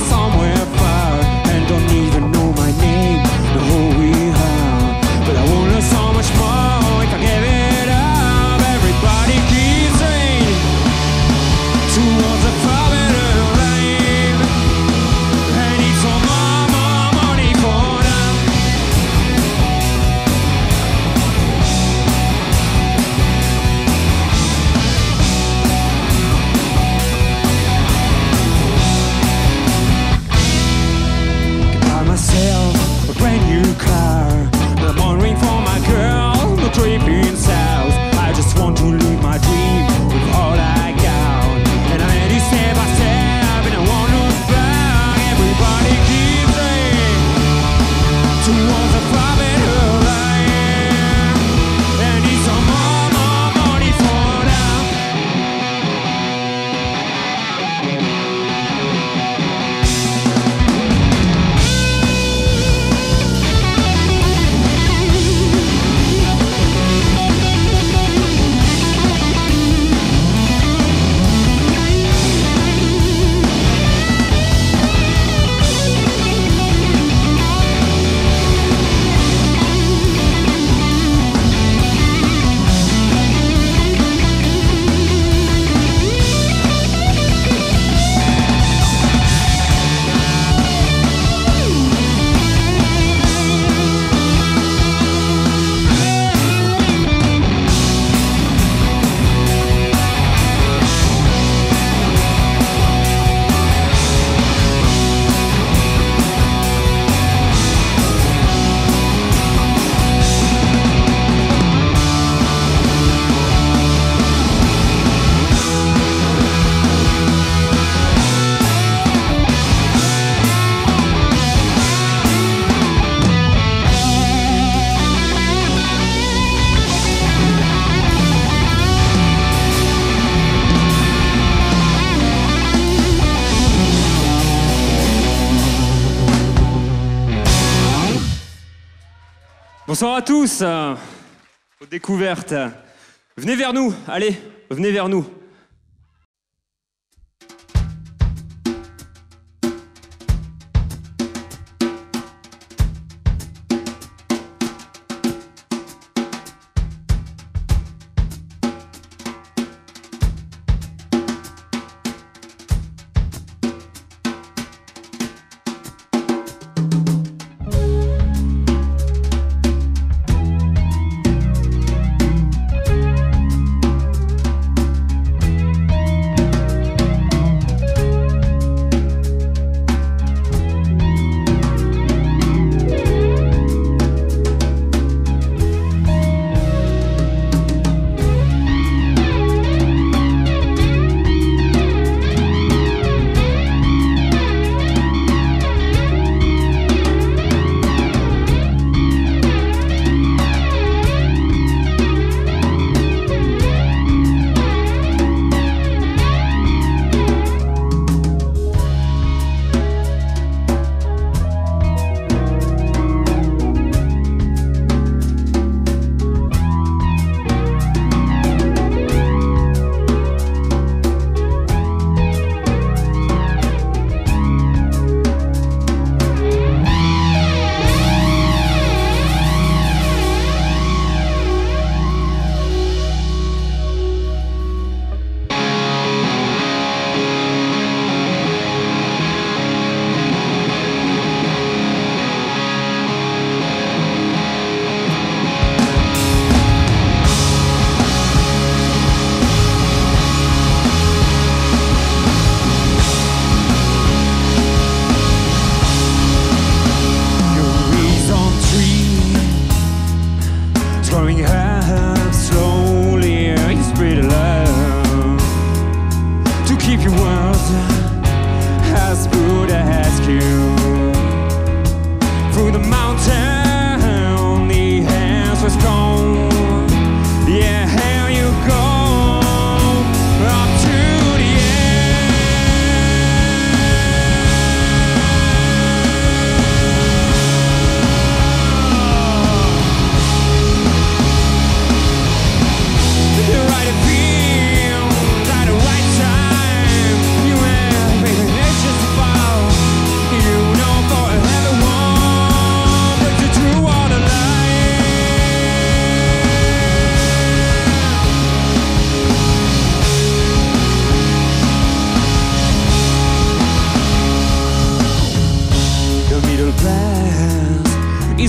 somewhere far and don't even know my name, know who we are. But I want to so much more if I give it up. Everybody keeps saying towards a far better life. I need some more money for them. Buy myself a brand new car. I'm wondering for my girl, no trip in south. I just want to live my dream with all I got. And I need step by step, and I won't look back. Everybody keeps saying towards a far better life. And need some more money for them. Bonsoir à tous, aux découvertes. Venez vers nous, allez, venez vers nous.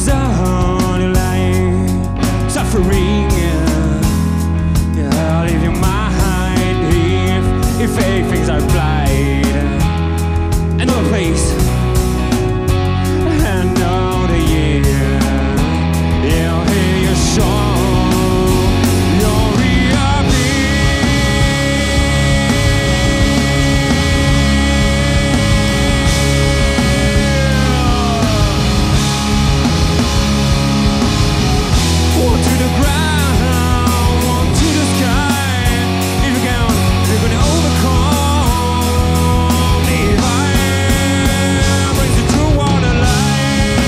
is only life, suffering. Yeah, leave your mind if things are blind. Another place, another year. You'll hear your song, you'll reappear. One to the ground, one to the sky. If you can, you're gonna overcome. Divine brings you to waterline.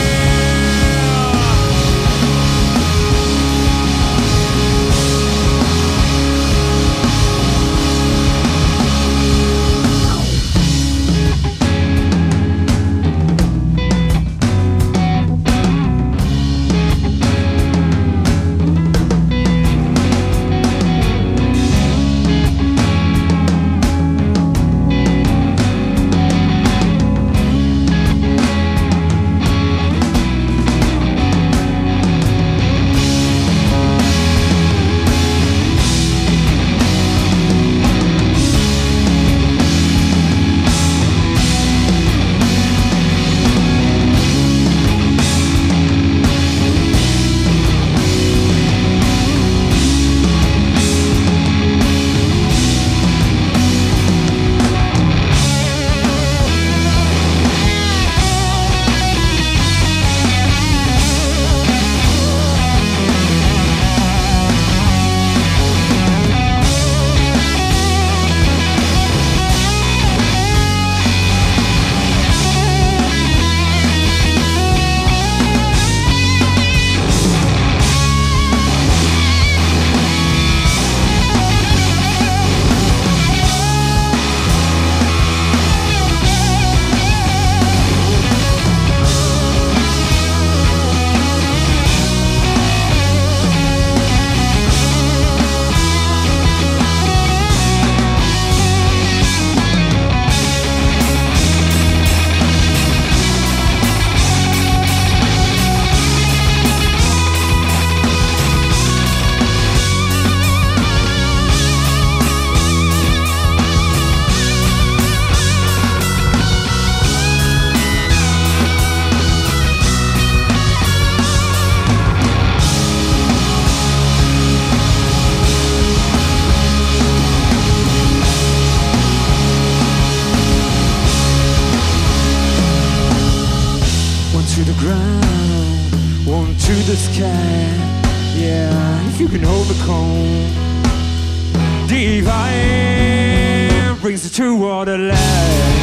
To the ground, one to the sky. Yeah, if you can overcome. Divine brings you to waterline.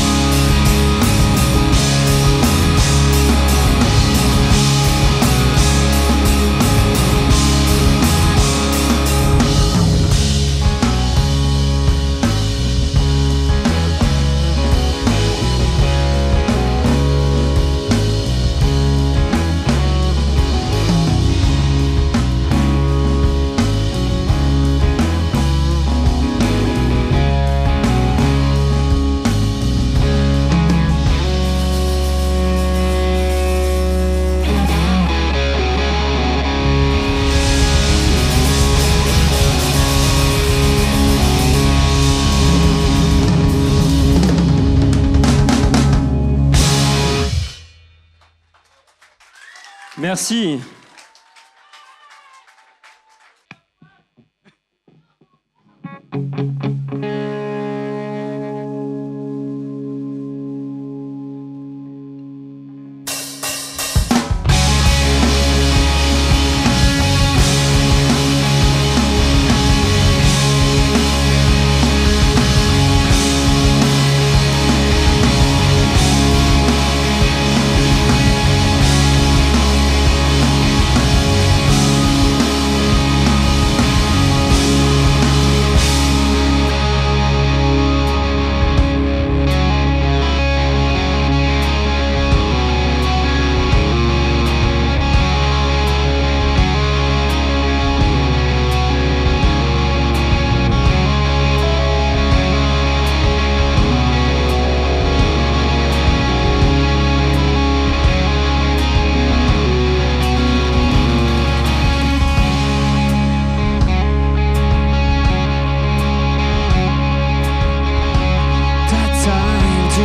Merci.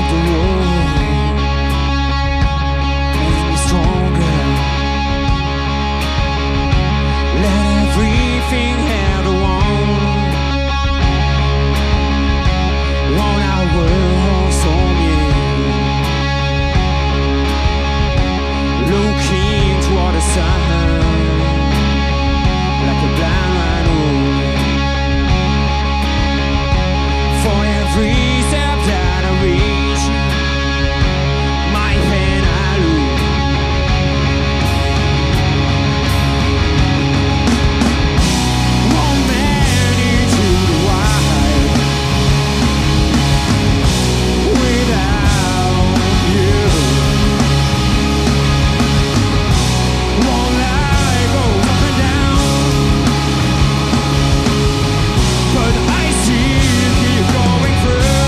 the world made me stronger. Let everything have a one hour on you. Looking toward the sun like a blind rhino. For every step that I reach, my pain I lose. One man into the wild without you. One life goes up and down, but I still keep going through.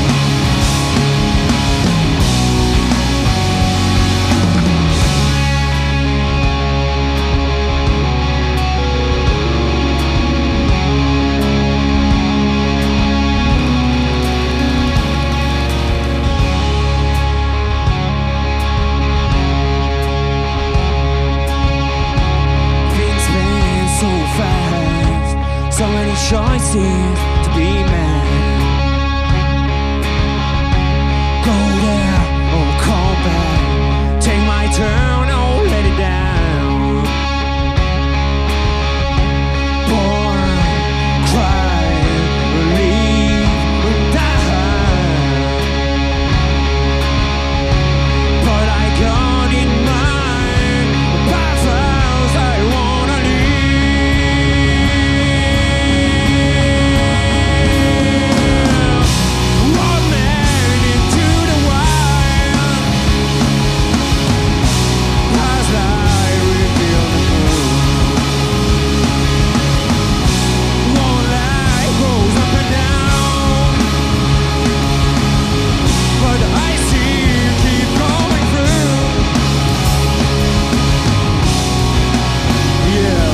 Things went so fast, so many choices to be made. Go there or come back, take my turn or let it down. Born, cry, leave, die. But I got in mind paths I wanna live. One man into the wild, as I reveal the moon. One life goes up and down, but I still keep going through. Yeah.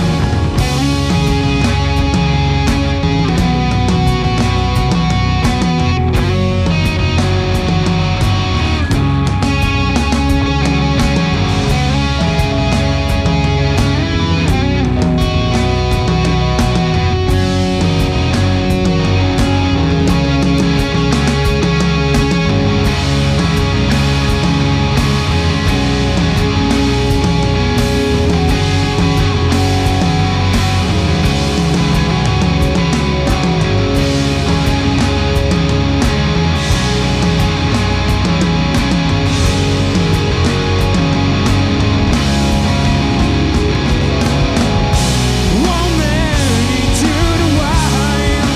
One man into the wild,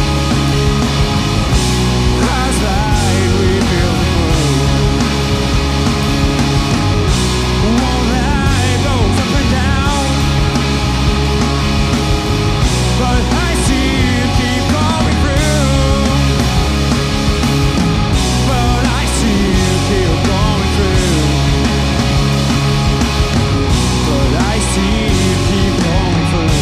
as I reveal the moon. One life goes up and down, but I still keep going through. But I still keep going through. But I still keep going through.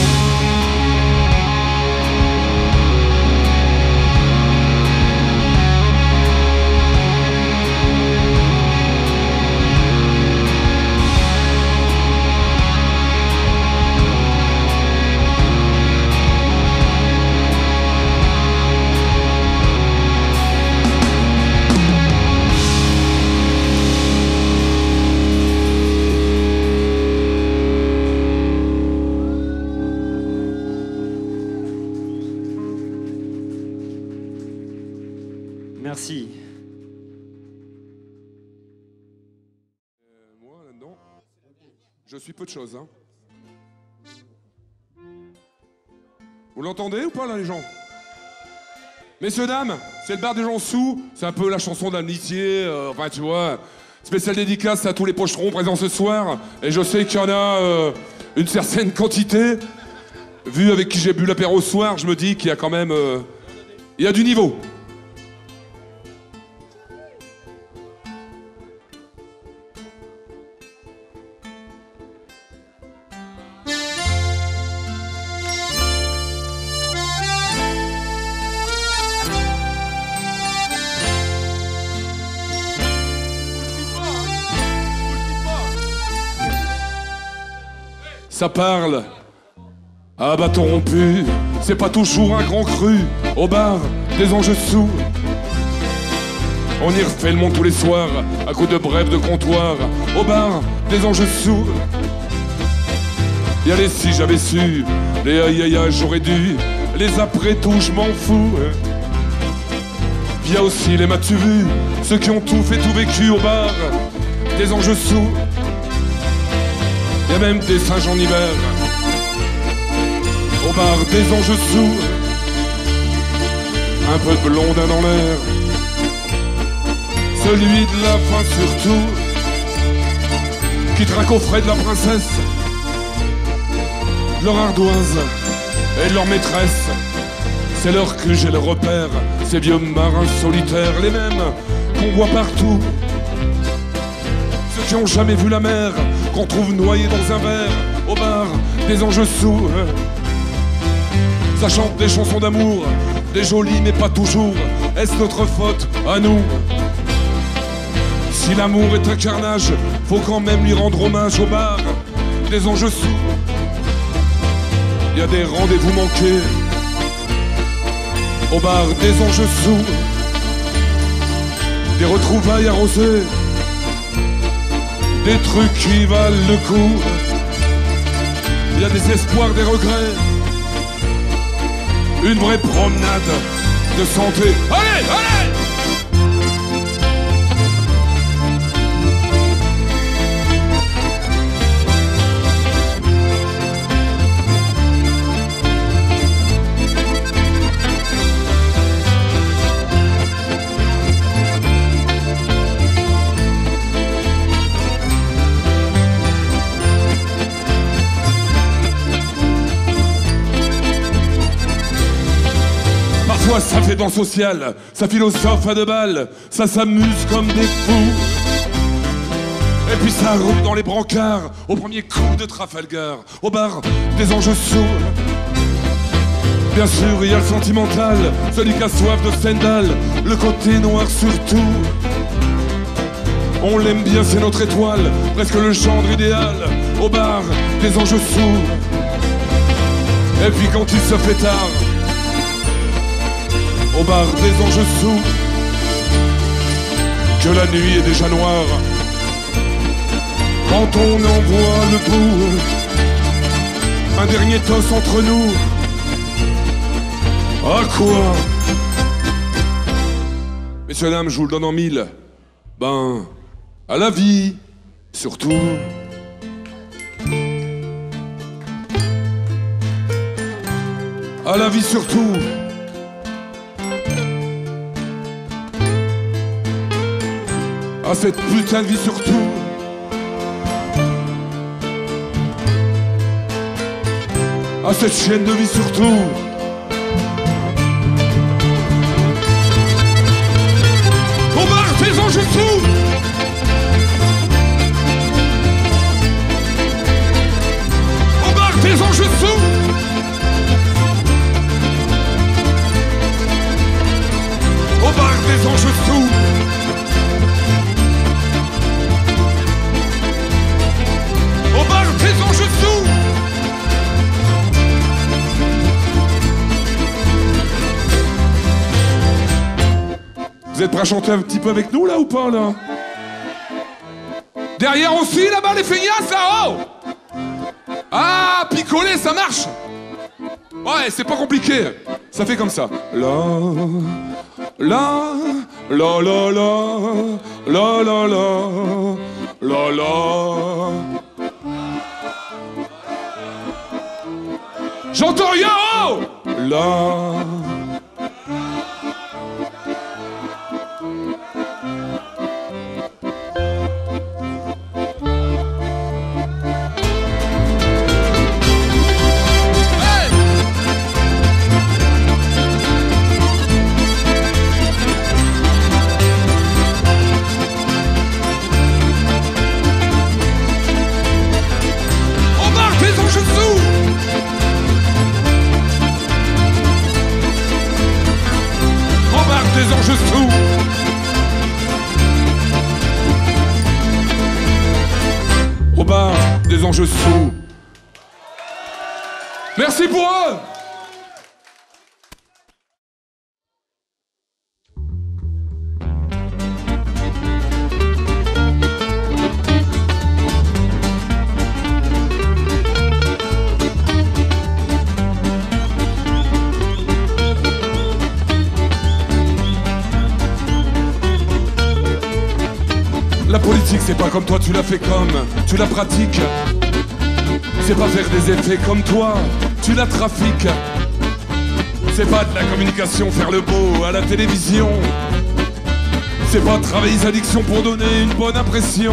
Merci. Moi, là-dedans, je suis peu de choses. Hein. Vous l'entendez ou pas, là, les gens? Messieurs, dames, c'est le bar des gens sous. C'est un peu la chanson d'amitié. Enfin, tu vois, spéciale dédicace à tous les pocherons présents ce soir. Et je sais qu'il y en a une certaine quantité. Vu avec qui j'ai bu l'apéro ce soir, je me dis qu'il y a quand même... il y a du niveau. ça parle. À bâton rompu, c'est pas toujours un grand cru. Au bar, des enjeux sous. On y refait le monde tous les soirs, à coups de brèves de comptoir. Au bar, des enjeux sous. Y'a les si j'avais su, les aïe aïe aïe j'aurais dû, les après tout je m'en fous. Y'a aussi les m'as-tu vu, ceux qui ont tout fait, tout vécu au bar, des enjeux sous. Y'a même des singes en hiver. Au bar, des enjeux sous. Un peu de blondin dans l'air. Celui de la fin surtout, qui traque au frais de la princesse, de leur ardoise et de leur maîtresse. C'est leur que j'ai le repère, ces vieux marins solitaires, les mêmes qu'on voit partout. Ceux qui ont jamais vu la mer, qu'on trouve noyés dans un verre, au bar, des enjeux sous. Ça chante des chansons d'amour, des jolies mais pas toujours. Est-ce notre faute à nous? Si l'amour est un carnage, faut quand même lui rendre hommage au bar, des enjeux sous. Y a des rendez-vous manqués, au bar, des enjeux sous. Des retrouvailles arrosées, des trucs qui valent le coup. Y a des espoirs, des regrets, une vraie promenade de santé. Allez, allez! Parfois ça fait danse sociale, ça philosophe à deux balles, ça s'amuse comme des fous. Et puis ça roule dans les brancards, au premier coup de Trafalgar, au bar, des enjeux sourds. Bien sûr, il y a le sentimental, celui qui a soif de Stendhal, le côté noir surtout. On l'aime bien, c'est notre étoile, presque le gendre idéal, au bar, des enjeux sourds. Et puis quand il se fait tard, au bar, des enjeux sous, que la nuit est déjà noire, quand on en voit le bout, un dernier toast entre nous. À quoi? Messieurs, dames, je vous le donne en mille. Ben, à la vie, surtout. À la vie surtout. À cette putain de vie surtout. À cette chaîne de vie surtout. Au bar, des enjeux sous. Au bar, des enjeux sous. Au bar, des enjeux sous. Au bar, des enjeux sous. Vous êtes prêts à chanter un petit peu avec nous là ou pas là? Derrière aussi là-bas les feignasses là, oh! Ah, picoler ça marche. Ouais, c'est pas compliqué. Ça fait comme ça. La la la la la la la la la la. J'entends rien, oh! La. Des enjeux sous. Au bar, des enjeux sous. Merci pour eux. La politique, c'est pas comme toi, tu la fais comme tu la pratiques. C'est pas faire des effets comme toi, tu la trafiques. C'est pas de la communication, faire le beau à la télévision. C'est pas travailler sa diction pour donner une bonne impression.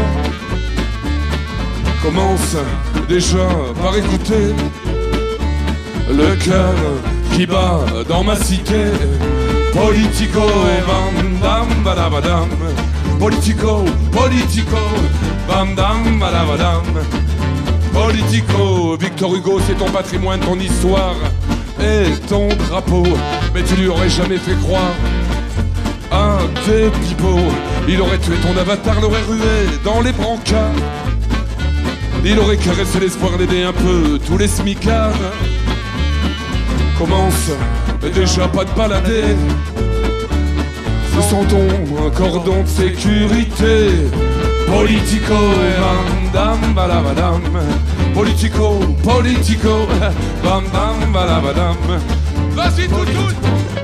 Commence déjà par écouter le cœur qui bat dans ma cité. Politico et bam bam badabadam. Politico, politico, bam bam badabadam. Politico, Victor Hugo, c'est ton patrimoine, ton histoire et ton drapeau. Mais tu lui aurais jamais fait croire un tes pipeaux. Il aurait tué ton avatar, l'aurait rué dans les brancards. Il aurait caressé l'espoir d'aider un peu tous les smicards. Commence déjà pas de balader sans ton cordon de sécurité. Politico et bam bam balabadam. Politico, politico, bam bam balabadam. Vas-y tout.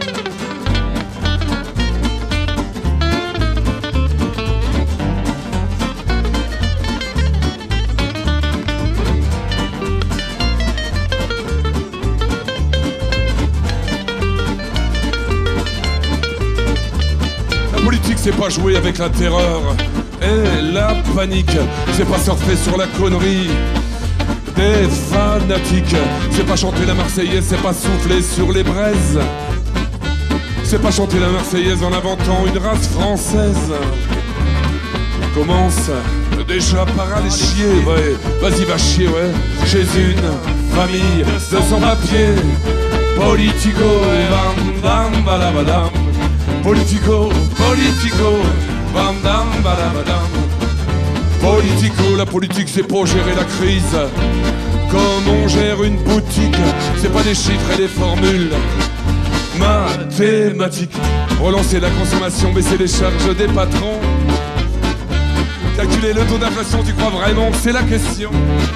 La politique, c'est pas jouer avec la terreur et la panique. C'est pas surfer sur la connerie des fanatiques. C'est pas chanter la Marseillaise, c'est pas souffler sur les braises. C'est pas chanter la Marseillaise en inventant une race française. Commence déjà par aller chier, ouais. Vas-y, va chier, ouais. Chez une famille de sans-papiers. Politico et bam bam balabadam. Politico, politico, bam bam badabadam. Politico, la politique c'est pour gérer la crise comme on gère une boutique. C'est pas des chiffres et des formules mathématiques. Relancer la consommation, baisser les charges des patrons. Calculer le taux d'inflation, tu crois vraiment que c'est la question?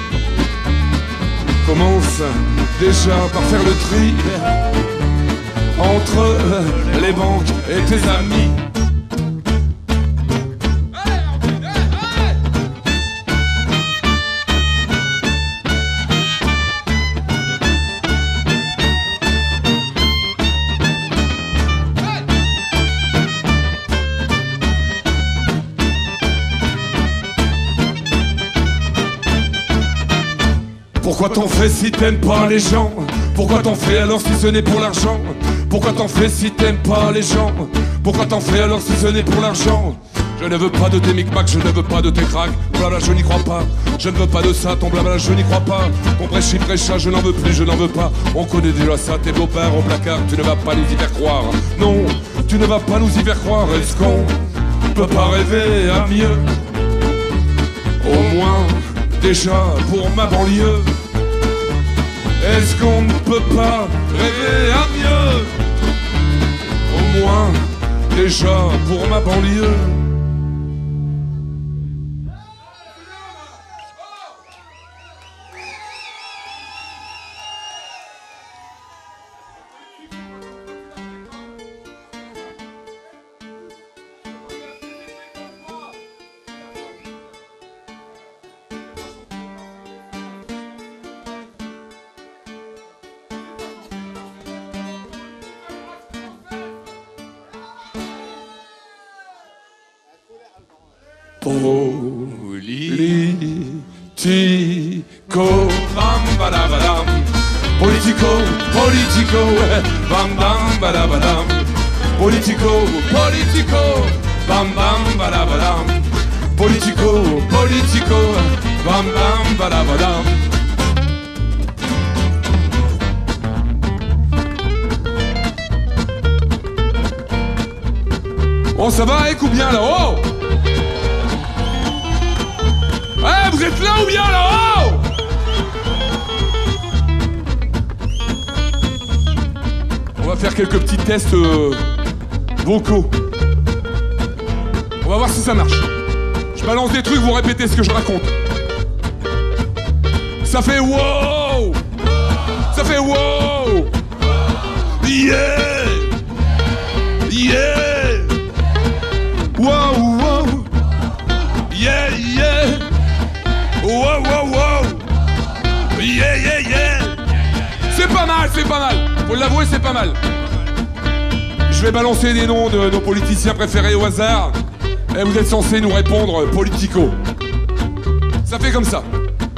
Commence déjà par faire le tri entre les banques et tes amis. Pourquoi t'en fais si t'aimes pas les gens? Pourquoi t'en fais alors si ce n'est pour l'argent? Pourquoi t'en fais si t'aimes pas les gens? Pourquoi t'en fais alors si ce n'est pour l'argent? Je ne veux pas de tes micmacs, je ne veux pas de tes cracks. Blabla, je n'y crois pas. Je ne veux pas de ça, ton blabla, je n'y crois pas. Ton prêchi prêcha, je n'en veux plus, je n'en veux pas. On connaît déjà ça, tes beaux-pères au placard. Tu ne vas pas nous y faire croire. Non, tu ne vas pas nous y faire croire. Est-ce qu'on peut pas rêver à mieux? Au moins, déjà pour ma banlieue. Est-ce qu'on ne peut pas rêver à mieux? Au moins, déjà pour ma banlieue. Politico, bam badabadam. Politico, politico, bam bam badabadam. Politico, politico, bam bam badabadam. Politico, politico, bam bam badabadam. Oh, ça va, Ek, ou bien là? Oh! Eh, vous êtes là ou bien là-haut? va faire quelques petits tests vocaux. On va voir si ça marche. Je balance des trucs, vous répétez ce que je raconte. Ça fait wow! Ça fait wow! Yeah! Yeah! Wow, wow! Yeah, yeah! Wow, wow, wow! Yeah, yeah, yeah! C'est pas mal, c'est pas mal! Faut l'avouer, c'est pas mal. Je vais balancer des noms de nos politiciens préférés au hasard. Et vous êtes censés nous répondre politico. Ça fait comme ça.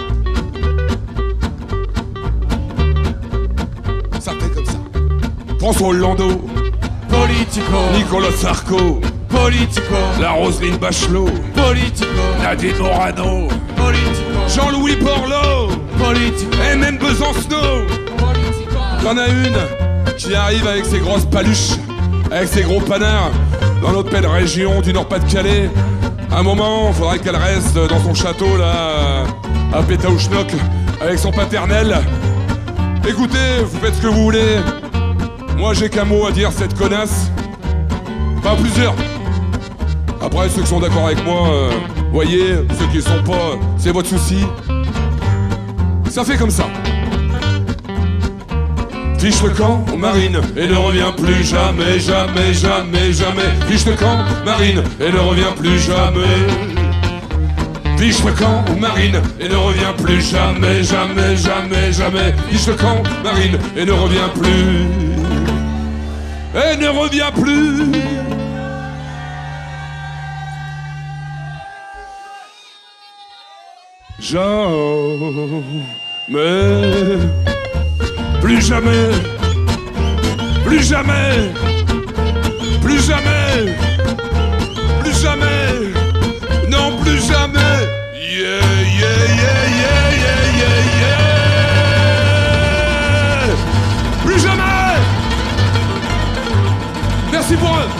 Ça fait comme ça. François Hollande. Politico. Nicolas Sarko. Politico. La Roselyne Bachelot. Politico. Nadine Morano. Politico. Jean-Louis Borloo. Politico. Et même Besancenot. Politico. Y'en a une qui arrive avec ses grosses paluches, avec ses gros panards, dans notre belle région du Nord-Pas-de-Calais. À un moment, il faudrait qu'elle reste dans son château, là, à Pétaouchnok, avec son paternel. Écoutez, vous faites ce que vous voulez. Moi, j'ai qu'un mot à dire, cette connasse. Pas plusieurs. Après, ceux qui sont d'accord avec moi, voyez, ceux qui ne sont pas, c'est votre souci. Ça fait comme ça. Fiche le camp, Marine, et ne revient plus jamais, jamais, jamais, jamais. Fiche le camp, Marine, et ne revient plus jamais. Fiche le camp, Marine, et ne revient plus jamais, jamais, jamais, jamais. Fiche le camp, Marine, et ne revient plus. Et ne revient plus. Jamais. Plus jamais, plus jamais, plus jamais, plus jamais, non plus jamais. Yeah, yeah, yeah, yeah, yeah, yeah, yeah. Plus jamais. Merci pour eux.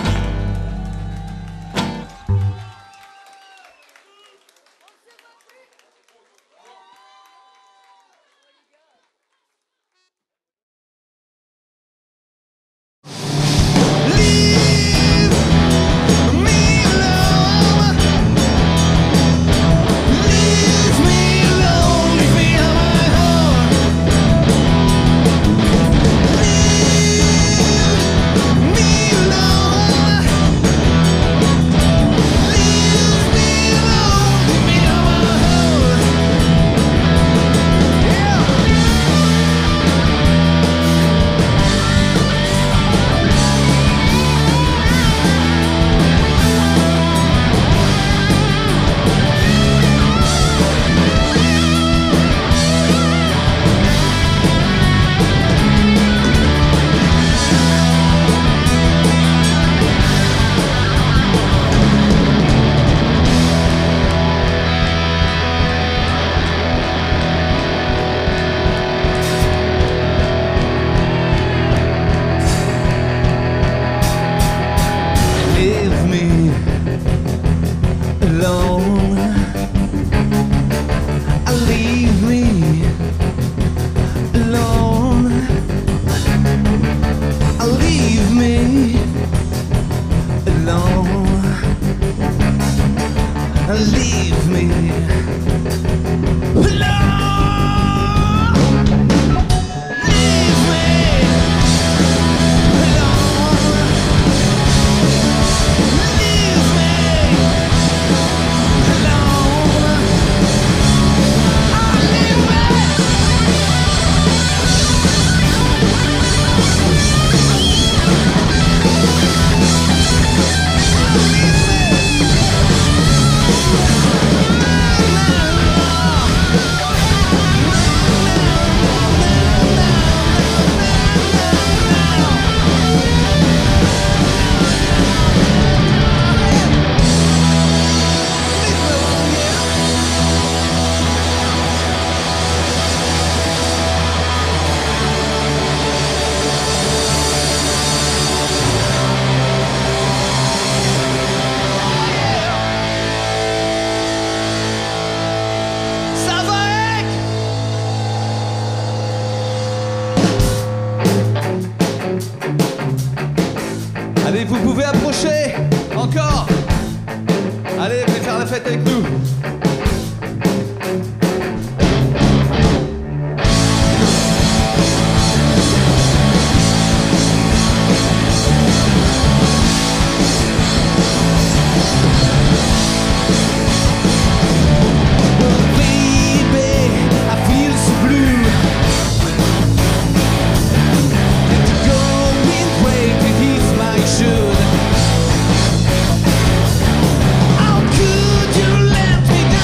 fête avec nous. How could you let me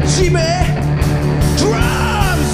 Jimmy Drums!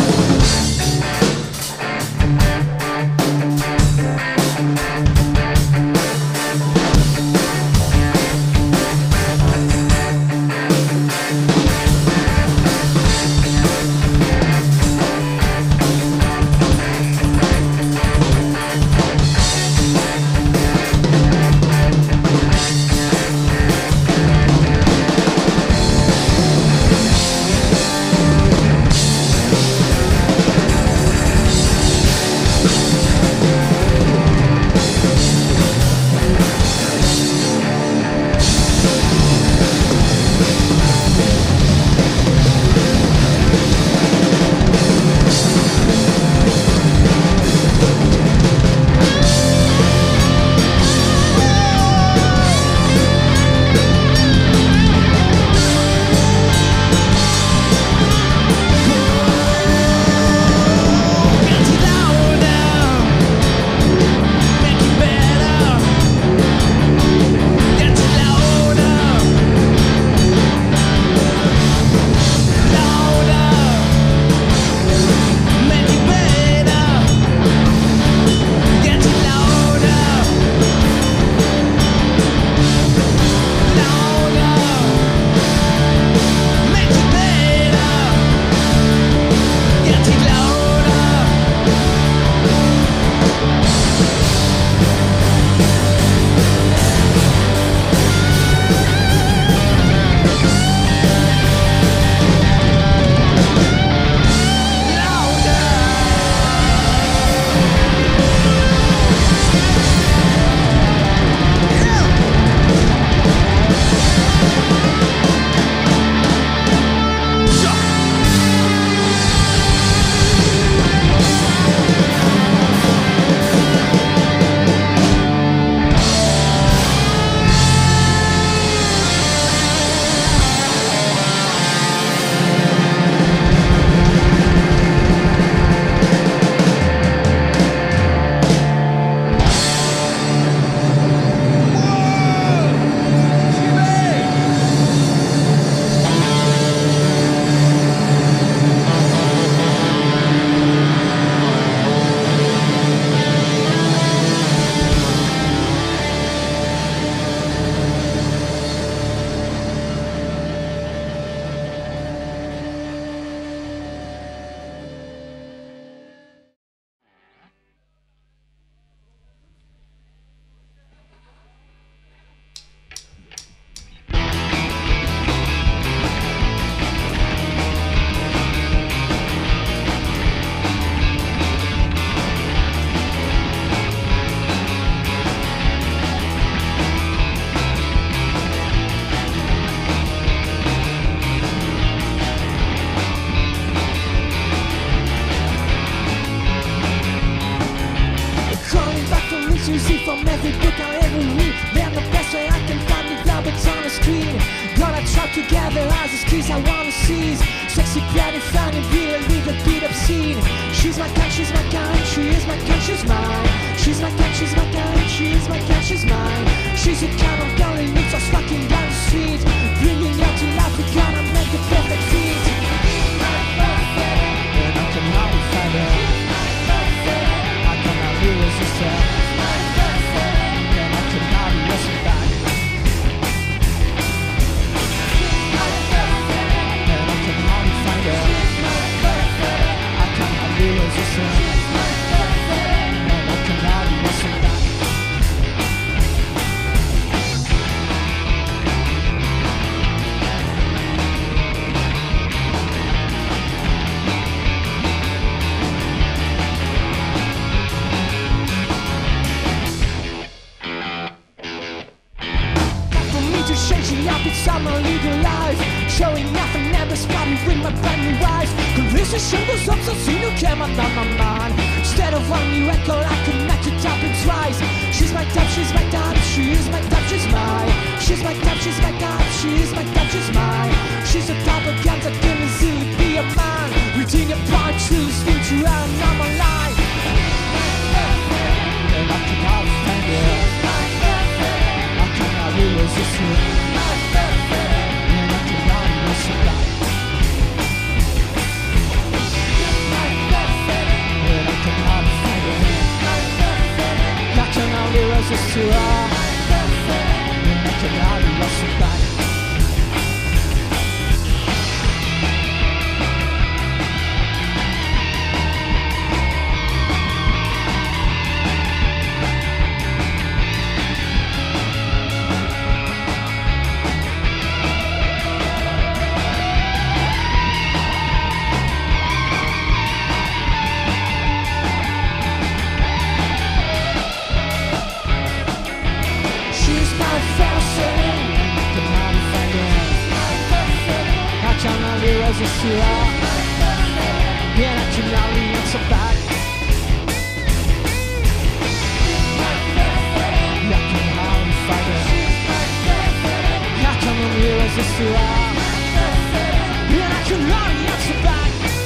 From every book I ever read, they're the best way I can find the rabbits on the screen. Gonna trap together as the keys I wanna seize. Sexy, pretty, funny, real with a beat up scene. She's my kind, she's my kind, she is my kind, she's mine. She's my kind, she's my kind, she is my kind, she's mine. She's the kind of girl who needs us walking down the street, bringing you to life, we're gonna make a perfect fit. And I can hardly find her, I cannot really resist her. Summer legal life, showing nothing, never spot me with my brand new wife. Conversation goes up so soon you came up on my mind. Instead of one new record, I connect it up in twice. She's my type, she's my type, she is my type, she's mine. She's my type, she's my type, she is my type, she's mine. She's the type of girl that can easily be a man. Reading a part two, still to her normal life. And I can hardly stand it, I cannot really resist it. And I can hardly resist it. you are. And I can hardly lost you back. She's my fantasy, can hardly find her. I can only resist you all, and I can only answer back. I can hardly find her. I can only resist you all, and I can only answer back.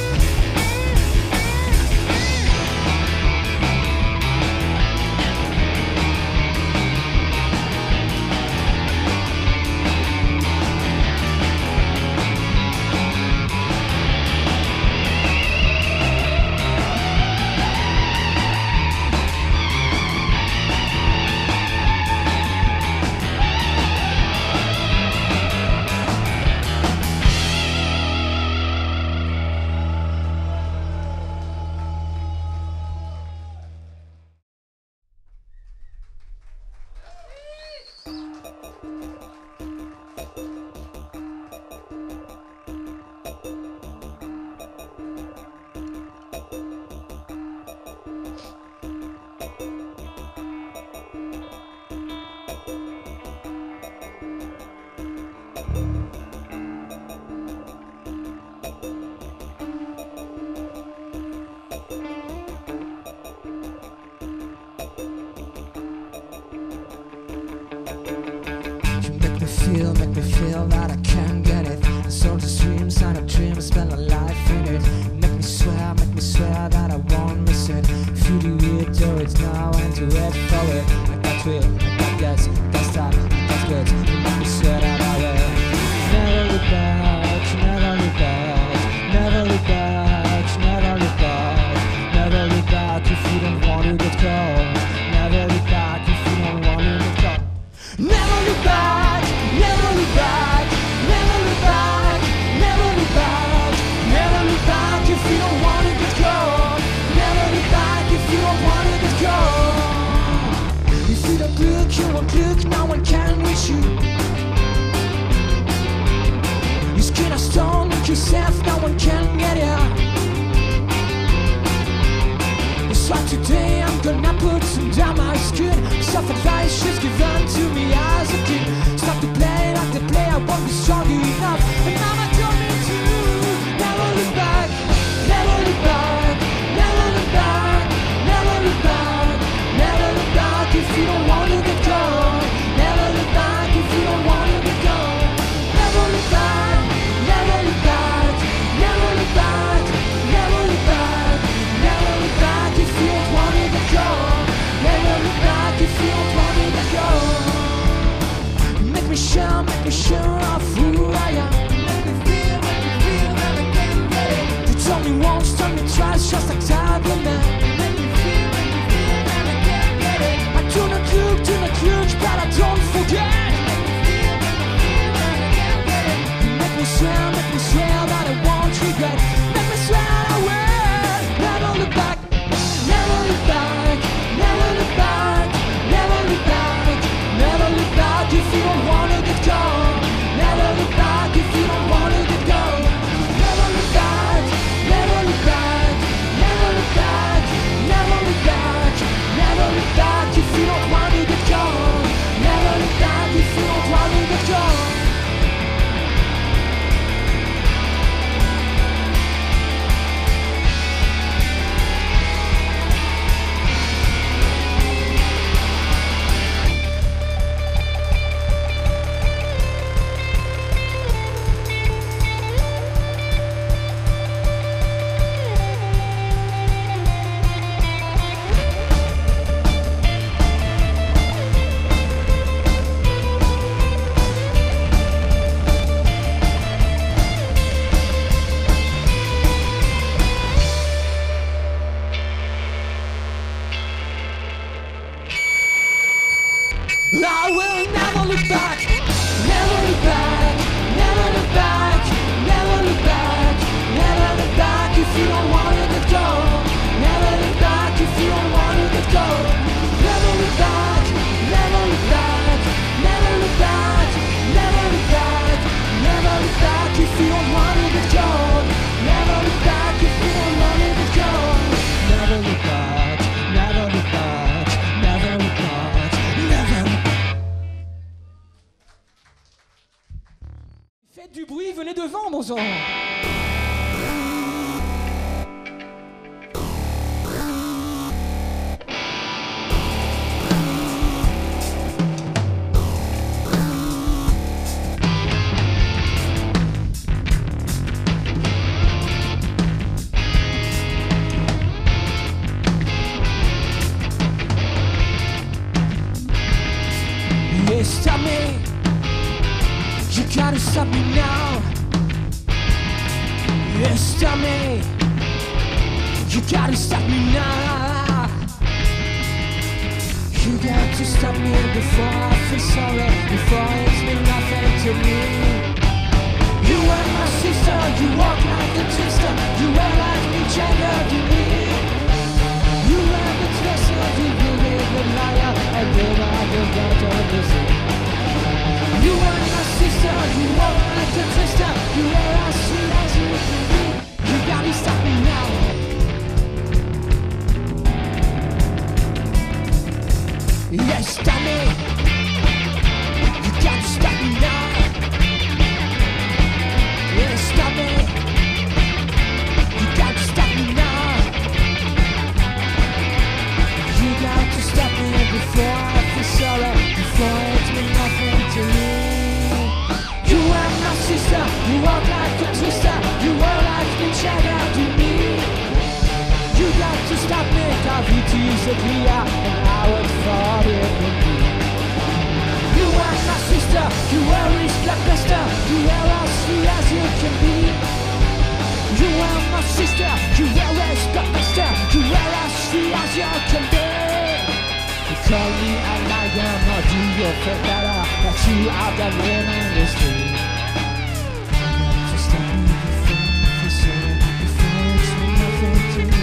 Make me feel that I can't get it. So just dreams and a dream, spend a life in it. Make me swear that I won't miss it. If you do it, do it now and do it for it. I got will, I got guts, I got style, I got good. Make me swear that I will. Never look back, never look back, never look back, never look back, never look back if you don't want to get caught. Never look back if you don't want to get caught. Never look back, never look back, Yeah, stop me. You gotta stop me now. You got to stop me before I feel sorry, before it's been nothing to me. You are my sister, you walk like a twister, you wear like me, Jagger to me. You are the twister, you believe the liar, and then I will go to the sea. You are my sister, you walk like a twister, you wear as sweet as you can be. You gotta stop me now. Yes, stop me. You got to stop me now. Yes, stop me. You got to stop me now. You got to stop me before I feel sorry, before it's been nothing to me. You are my sister, you walk like a twister, you are like the Jagger to me. You got to stop me, cavities are clear, and I would fall in with you. You are my sister, you are his blockbuster, you are as sweet as you can be. You are my sister, you are his blockbuster, you are as sweet as you can be. You call me a liar, or do you feel better that you are the living this day? So stop me before it's been nothing to me.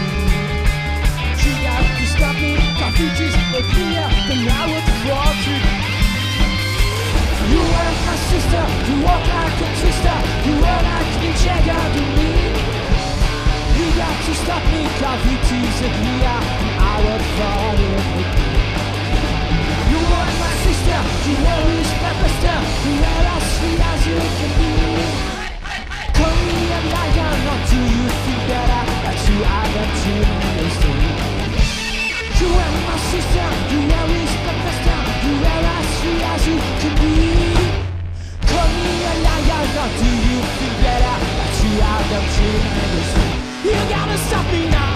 You stop me, graffiti's are clear, then I would fall through. You are my sister, you walk like a twister, you are like me, Jagger to me. You got to stop me, graffiti's are clear, then I would fall in with you. You are my sister, you are his blockbuster, you are as sweet as you can be. Call me a liar, or do you feel better that you are the true mystery? You are my sister, you are his blockbuster, you are as sweet as you can be. Call me a liar, or do you feel better that you are the true mystery? You gotta stop me now.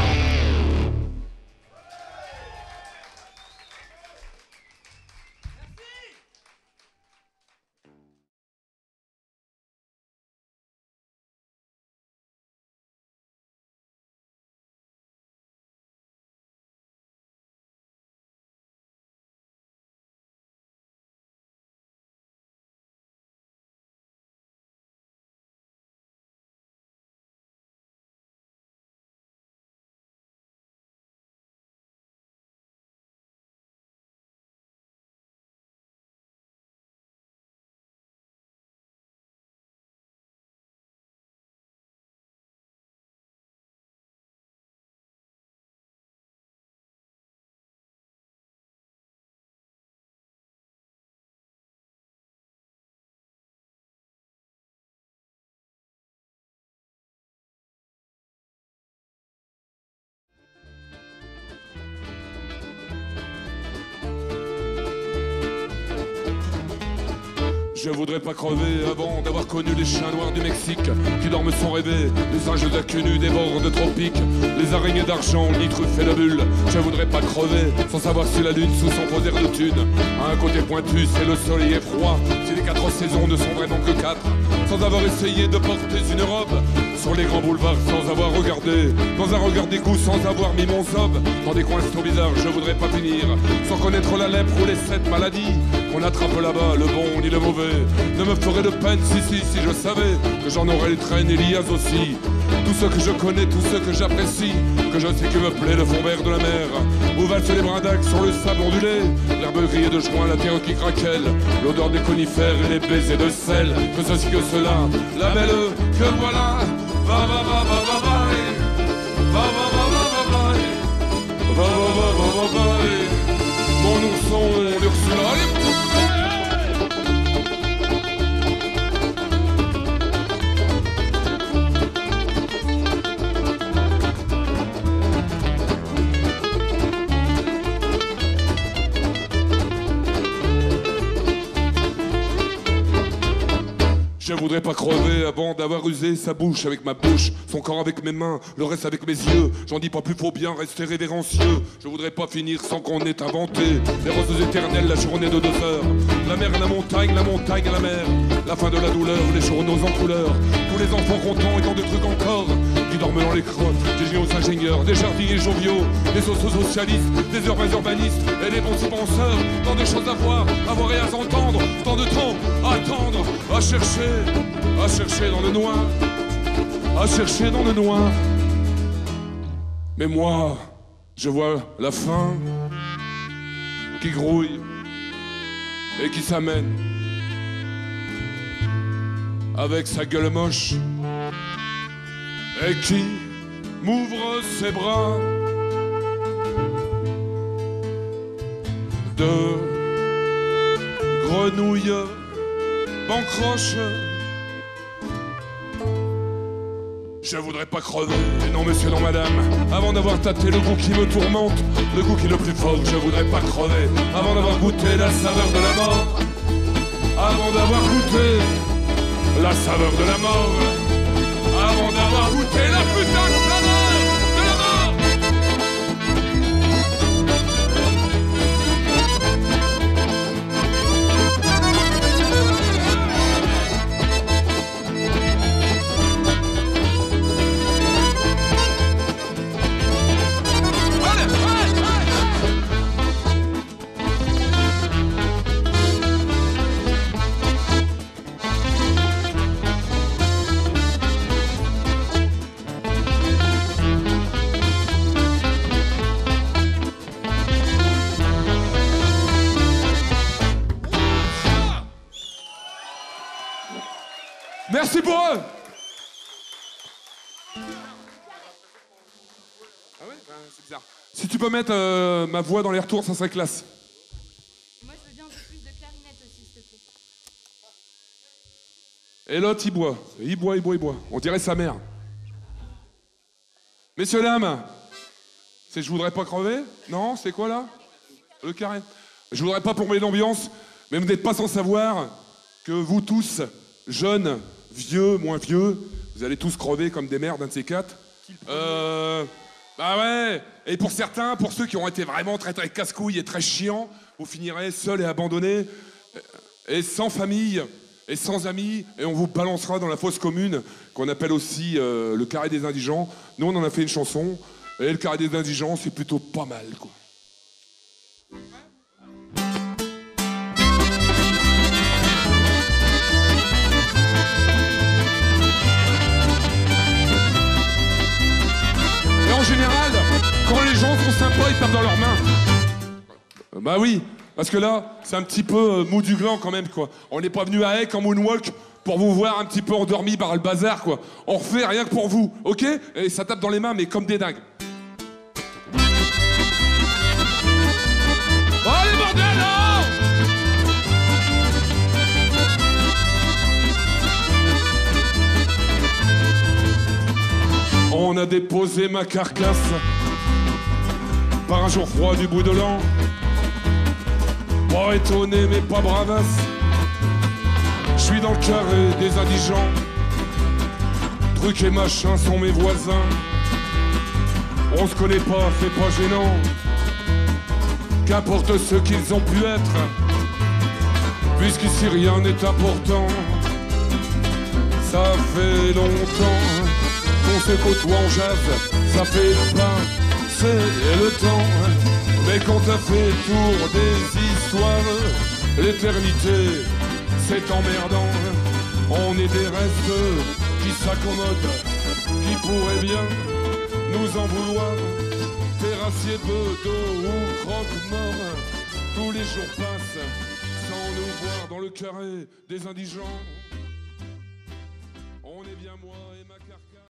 Je voudrais pas crever avant d'avoir connu les chiens noirs du Mexique qui dorment sans rêver, les singes à queue nue des bords de tropiques, les araignées d'argent, ni truffes et de bulles. Je voudrais pas crever sans savoir si la lune sous son poser de thunes a un côté pointu, c'est le soleil est froid, si les 4 saisons ne sont vraiment que 4, sans avoir essayé de porter une robe sur les grands boulevards, sans avoir regardé dans un regard d'égout, sans avoir mis mon zob dans des coins trop bizarres. Je voudrais pas finir sans connaître la lèpre ou les 7 maladies qu'on attrape là-bas, le bon ni le mauvais. Ne me ferait de peine si je savais que j'en aurais les traînes et l'IAS aussi. Tout ce que je connais, tout ce que j'apprécie, que je sais que me plaît le fond vert de la mer, où valsent les brindacs sur le sable ondulé, l'herbe grillée de joint, la terre qui craquelle, l'odeur des conifères et les baisers de sel, que ceci que cela, la belle que voilà, va va va va va va, va va va va va va, va va va va va va, mon ourson Ursula. Je voudrais pas crever avant d'avoir usé sa bouche avec ma bouche, son corps avec mes mains, le reste avec mes yeux. J'en dis pas plus, faut bien rester révérencieux. Je voudrais pas finir sans qu'on ait inventé les roses éternelles, la journée de 2 heures, la mer à la montagne à la mer, la fin de la douleur, les journaux en couleur, tous les enfants contents et tant de trucs encore. les crottes, des géo-ingénieurs, des jardiniers joviaux, des socio-socialistes, des urbains urbanistes et des bons penseurs. Tant de choses à voir et à entendre, tant de temps à attendre, à chercher dans le noir, à chercher dans le noir. Mais moi, je vois la faim qui grouille et qui s'amène avec sa gueule moche et qui m'ouvre ses bras de grenouille bancroche. Je voudrais pas crever, non monsieur, non madame, avant d'avoir tâté le goût qui me tourmente, le goût qui est le plus fort. Je voudrais pas crever, avant d'avoir goûté la saveur de la mort, avant d'avoir goûté la saveur de la mort, avant d'avoir goûté la putain de la mort. Merci pour eux. Ah ouais, c'est bizarre. Si tu peux mettre ma voix dans les retours, ça serait classe. Moi, je veux bien un peu plus de clarinette aussi, s'il te plaît. Et l'autre, il boit. Il boit. On dirait sa mère. Messieurs, dames, c'est je voudrais pas crever? Non, c'est quoi là? Le carré. Je voudrais pas plomber l'ambiance, mais vous n'êtes pas sans savoir que vous tous, jeunes, vieux, moins vieux, vous allez tous crever comme des merdes, un de ces quatre. Bah ouais. Et pour certains, pour ceux qui ont été vraiment très très casse-couilles et très chiants, vous finirez seuls et abandonnés, et sans famille, et sans amis, et on vous balancera dans la fosse commune, qu'on appelle aussi le carré des indigents. Nous, on en a fait une chanson, et le carré des indigents, c'est plutôt pas mal, quoi. En général, quand les gens sont sympas, ils tapent dans leurs mains. Bah oui, parce que là, c'est un petit peu mou du gland quand même, quoi. On n'est pas venu à Aix en moonwalk pour vous voir un petit peu endormi par le bazar, quoi. On refait rien que pour vous, ok? Et ça tape dans les mains, mais comme des dingues. Allez, bordel, là! On a déposé ma carcasse par un jour froid du bout de l'an. Pas étonné mais pas bravasse, je suis dans le carré des indigents. Trucs et machins sont mes voisins. On se connaît pas, c'est pas gênant. Qu'importe ce qu'ils ont pu être, puisqu'ici rien n'est important. Ça fait longtemps qu'on se côtoie, on jase, ça fait pas, c'est le temps. Mais quand t'as fait tour des histoires, l'éternité, c'est emmerdant. On est des restes qui s'accommodent, qui pourraient bien nous en vouloir. Terrassier, bedeau ou croque-mort, tous les jours passent sans nous voir dans le carré des indigents. On est bien moi et ma